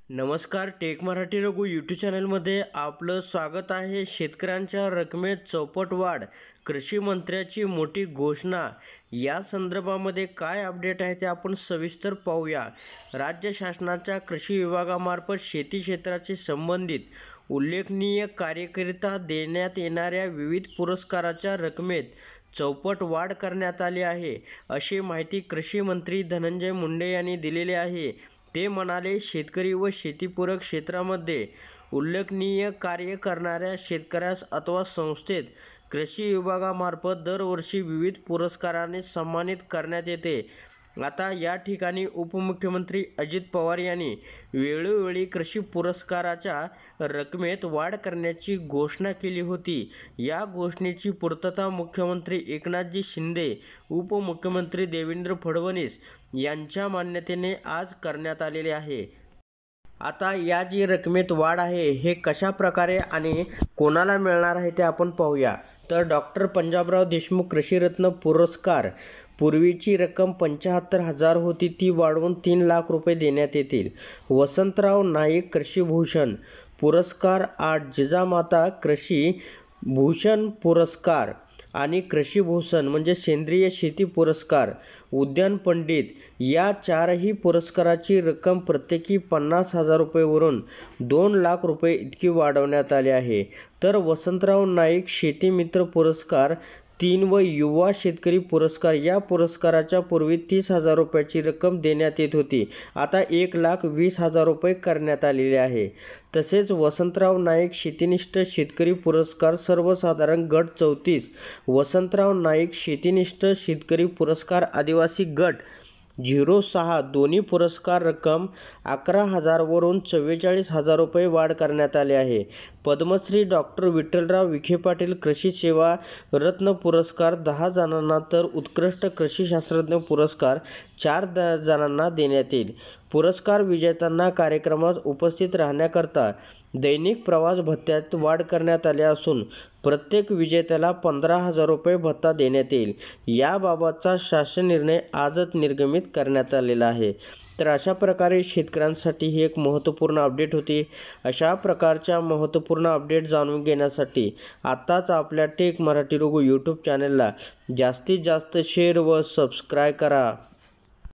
नमस्कार, take Marathi Raghu YouTube चॅनलमध्ये आपलं स्वागत आहे। शेतकऱ्यांच्या रकमेत चौपट वाढ, कृषी मंत्र्याची मोठी घोषणा। या संदर्भामध्ये काय अपडेट आहे ते आपण सविस्तर पाहूया। राज्य शासनाच्या कृषी विभागामार्फत शेती क्षेत्राशी संबंधित उल्लेखनीय कार्यकरिता देण्यात येणाऱ्या विविध पुरस्काराच्या रकमेत चौपट वाढ करण्यात आली आहे, अशी माहिती कृषी मंत्री धनंजय मुंडे यांनी दिलेली आहे। ते म्हणाले, शेतकरी व शेतीपूरक क्षेत्रामध्ये उल्लेखनीय कार्य करणाऱ्या शेतकऱ्यास अथवा संस्थेत कृषी विभागामार्फत दरवर्षी विविध पुरस्काराने सन्मानित करण्यात येते। आता या ठिकाणी उपमुख्यमंत्री अजित पवार यांनी वेळोवेळी कृषी पुरस्काराच्या रकमेत वाढ करण्याची घोषणा केली होती। या घोषणेची पूर्तता मुख्यमंत्री एकनाथजी शिंदे, उपमुख्यमंत्री देवेंद्र फडणवीस यांच्या मान्यतेने आज करण्यात आलेले आहे। आता या जी रकमेत वाढ आहे हे कशा प्रकारे आणि कोणाला मिळणार आहे ते आपण पाहूया। तर डॉक्टर पंजाबराव देशमुख कृषीरत्न पुरस्कार पूर्वीची रक्कम 75,000 होती, ती वाढवून 3 लाख रुपये देण्यात येतील। वसंतराव नाईक कृषीभूषण पुरस्कार 8, जिजामाता कृषी भूषण पुरस्कार आणि कृषीभूषण म्हणजे सेंद्रिय शेती पुरस्कार, उद्यान पंडित या 4ही पुरस्काराची रक्कम प्रत्येकी 50,000 रुपयेवरून 2 लाख रुपये इतकी वाढवण्यात आली आहे। तर वसंतराव नाईक शेतीमित्र पुरस्कार 3 व युवा शेतकरी पुरस्कार या पुरस्काराच्या पूर्वी 30,000 रुपयाची रक्कम देण्यात येत होती, आता 1,20,000 रुपये करण्यात आलेले आहे। तसेच वसंतराव नाईक शेतीनिष्ठ शेतकरी पुरस्कार सर्वसाधारण गट 34, वसंतराव नाईक शेतीनिष्ठ शेतकरी पुरस्कार आदिवासी गट 06 दोन्ही पुरस्कार रक्कम 11,000 वरून 44,000 रुपये वाढ करण्यात आली आहे। पद्मश्री डॉक्टर विठ्ठलराव विखे पाटील कृषी सेवा रत्न पुरस्कार 10 जणांना तर उत्कृष्ट कृषी शास्त्रज्ञ पुरस्कार 4 जणांना देण्यात येईल। पुरस्कार विजेत्यांना कार्यक्रमास उपस्थित राहण्याकरता दैनिक प्रवास भत्त्यात वाढ करण्यात आली असून प्रत्येक विजेत्याला 15,000 रुपये भत्ता देण्यात येईल। याबाबतचा शासन निर्णय आजच निर्गमित करण्यात आलेला आहे। तर अशा प्रकारे शेतकऱ्यांसाठी ही एक महत्त्वपूर्ण अपडेट होती। अशा प्रकारच्या महत्त्वपूर्ण अपडेट जाणून घेण्यासाठी आत्ताच आपल्या टेक मराठी रघु यूट्यूब चॅनलला जास्तीत जास्त शेअर व सबस्क्राईब करा।